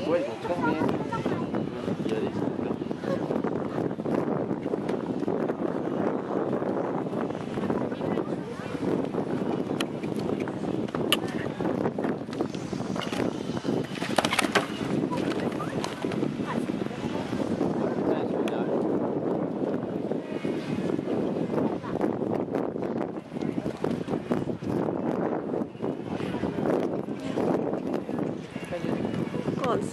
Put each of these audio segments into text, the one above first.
Ouais, ils vont fermer. Il y a des trucs là. Cosa?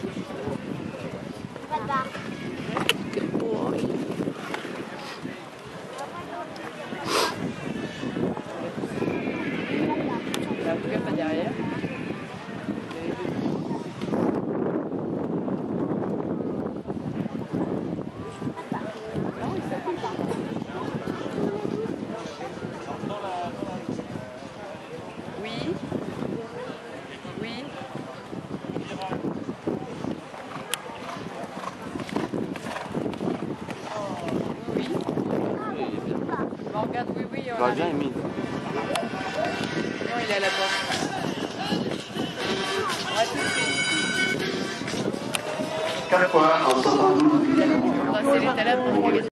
Che vuoi? La boucle pas derrière. Oui. Oui. Oui. Bon, regarde, oui, oui. On Bah, a... bien, Emile. Non, il est à la porte. Quatre fois en 72 minutes. On va serrer ta lèvre pour